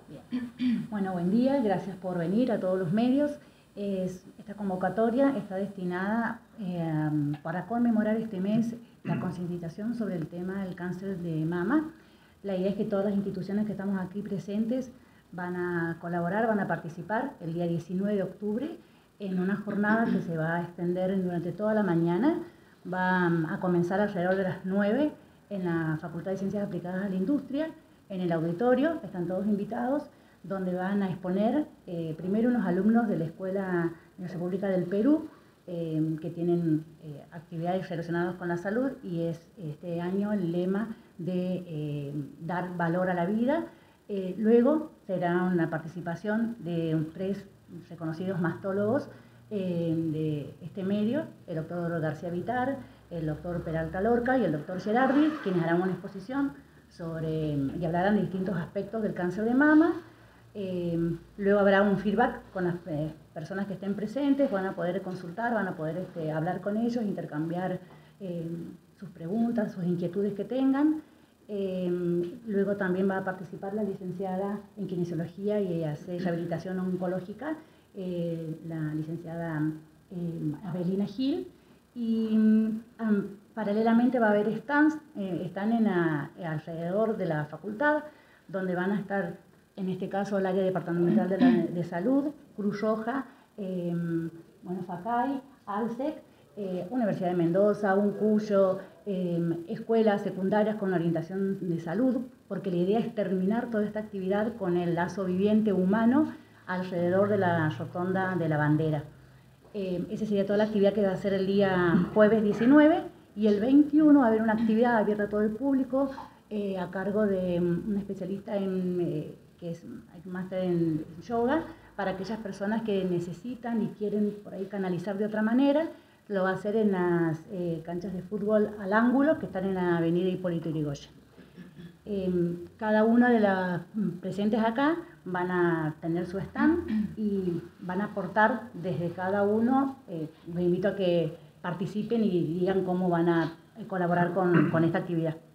Bien. Bueno, buen día, gracias por venir a todos los medios. Esta convocatoria está destinada para conmemorar este mes la concientización sobre el tema del cáncer de mama. La idea es que todas las instituciones que estamos aquí presentes van a colaborar, van a participar el día 19 de octubre en una jornada que se va a extender durante toda la mañana. Va a comenzar alrededor de las 9 en la Facultad de Ciencias Aplicadas a la Industria, en el auditorio, están todos invitados, donde van a exponer primero unos alumnos de la Escuela de la República del Perú, que tienen actividades relacionadas con la salud, y es este año el lema de dar valor a la vida. Luego será una participación de 3 reconocidos mastólogos de este medio, el doctor García Vitar, el doctor Peralta Lorca y el doctor Gerardi, quienes harán una exposición y hablarán de distintos aspectos del cáncer de mama. Luego habrá un feedback con las personas que estén presentes, van a poder consultar, van a poder hablar con ellos, intercambiar sus preguntas, sus inquietudes que tengan. Luego también va a participar la licenciada en kinesiología y hace rehabilitación oncológica, la licenciada Abelina Gil, y paralelamente va a haber stands, están alrededor de la facultad, donde van a estar, en este caso, el área departamental de salud, Cruz Roja, FACAI, ALSEC, Universidad de Mendoza, UNCUYO, escuelas secundarias con orientación de salud, porque la idea es terminar toda esta actividad con el lazo viviente humano alrededor de la rotonda de la bandera. Esa sería toda la actividad que va a ser el día jueves 19, y el 21 va a haber una actividad abierta a todo el público a cargo de un especialista que es máster en yoga, para aquellas personas que necesitan y quieren por ahí canalizar de otra manera. Lo va a hacer en las canchas de fútbol al ángulo, que están en la avenida Hipólito Yrigoyen. Cada una de las presentes acá van a tener su stand y van a aportar desde cada uno. Les invito a que participen y digan cómo van a colaborar con esta actividad.